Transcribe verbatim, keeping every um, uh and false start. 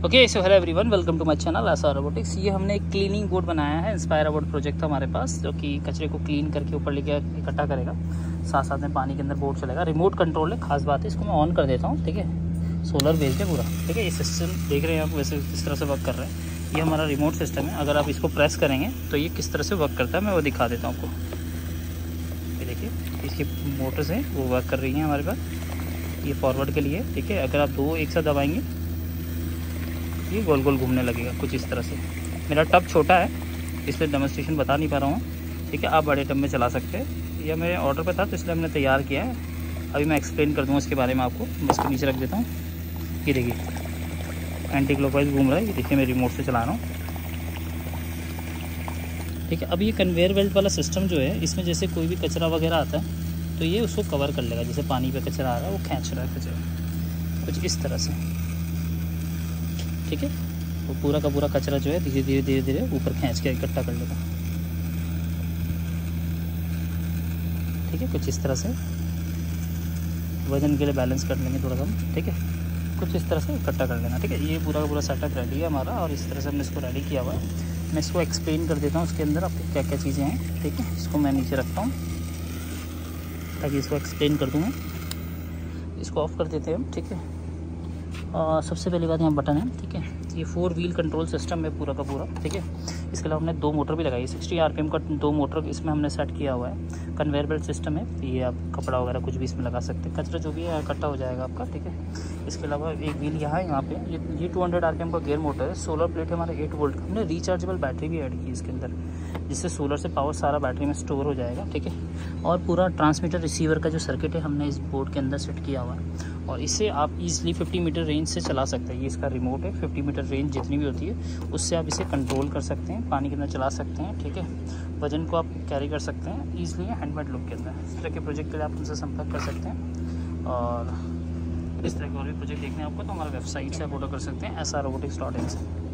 Okay so hello everyone, welcome to my channel SR robotics. ये हमने एक cleaning board बनाया है। इंस्पायर बोर्ड प्रोजेक्ट था हमारे पास, जो कि कचरे को क्लीन करके ऊपर लेके इकट्ठा करेगा, साथ साथ में पानी के अंदर बोर्ड चलेगा। रिमोट कंट्रोल है, खास बात है। इसको मैं ऑन कर देता हूँ, ठीक है। सोलर बेस्ड है पूरा, ठीक है। ये सिस्टम देख रहे हैं आप, वैसे किस तरह से वर्क कर रहे हैं। ये हमारा रिमोट सिस्टम है। अगर आप इसको प्रेस करेंगे तो ये किस तरह से वर्क करता है मैं वो दिखा देता हूँ आपको। ये देखिए, इसकी मोटर्स हैं वो वर्क कर रही हैं हमारे पास। ये फॉरवर्ड के लिए, ठीक है। अगर आप दो एक साथ दबाएंगे ये गोल गोल घूमने लगेगा कुछ इस तरह से। मेरा टब छोटा है इसलिए डेमोन्स्ट्रेशन बता नहीं पा रहा हूँ, ठीक है। आप बड़े टब में चला सकते हैं। यह मेरे ऑर्डर पे था तो इसलिए हमने तैयार किया है। अभी मैं एक्सप्लेन कर दूँगा इसके बारे में आपको। मैं इसको नीचे रख देता हूँ। ये देखिए एंटी क्लॉकवाइज घूम रहा है। ये देखिए मैं रिमोट से चला रहा हूँ, ठीक है। अब ये कन्वेयर बेल्ट वाला सिस्टम जो है, इसमें जैसे कोई भी कचरा वगैरह आता है तो ये उसको कवर कर लेगा। जैसे पानी पे कचरा आ रहा है वो खींच रहा है कचरा कुछ इस तरह से, ठीक है। वो पूरा का पूरा कचरा जो है धीरे धीरे धीरे धीरे ऊपर खींच के इकट्ठा कर लेगा, ठीक है। कुछ इस तरह से वजन के लिए बैलेंस कर लेंगे थोड़ा कम, ठीक है। कुछ इस तरह से इकट्ठा कर लेना, ठीक है। ये पूरा का पूरा सेटअप रेडी है हमारा और इस तरह से हमने इसको रेडी किया हुआ है। मैं इसको एक्सप्लेन कर देता हूँ उसके अंदर आपको क्या क्या चीज़ें हैं, ठीक है। इसको मैं नीचे रखता हूँ ताकि इसको एक्सप्लेन कर दूँ मैं। इसको ऑफ कर देते हैं हम, ठीक है। आ, सबसे पहली बात यहाँ बटन है, ठीक है। ये फोर व्हील कंट्रोल सिस्टम है पूरा का पूरा, ठीक है। इसके अलावा हमने दो मोटर भी लगाई है। सिक्सटी आरपीएम का दो मोटर इसमें हमने सेट किया हुआ है। कन्वेयर बेल्ट सिस्टम है। ये आप कपड़ा वगैरह कुछ भी इसमें लगा सकते हैं। कचरा जो भी है इकट्ठा हो जाएगा आपका, ठीक है। इसके अलावा एक व्हील यहाँ है, यहाँ पे ये ये टू हंड्रेड आरपीएम का गियर मोटर है। सोलर प्लेट है हमारे एट वोल्ट। हमने रिचार्जेबल बैटरी भी ऐड की इसके अंदर, जिससे सोलर से पावर सारा बैटरी में स्टोर हो जाएगा, ठीक है। और पूरा ट्रांसमीटर रिसीवर का जो सर्किट है हमने इस बोर्ड के अंदर सेट किया हुआ है और इससे आप इजीली फिफ्टी मीटर रेंज से चला सकते हैं। ये इसका रिमोट है। फिफ्टी मीटर रेंज जितनी भी होती है उससे आप इसे कंट्रोल कर सकते हैं, पानी के अंदर चला सकते हैं, ठीक है। वजन को आप कैरी कर सकते हैं ईजिली हैंडमेड लुक के अंदर। इस तरह के प्रोजेक्ट के लिए आप उनसे संपर्क कर सकते हैं और इस तरह के और भी प्रोजेक्ट देखने आपको तो हमारा वेबसाइट से आप ऑर्डर कर सकते हैं S R robotics dot in से।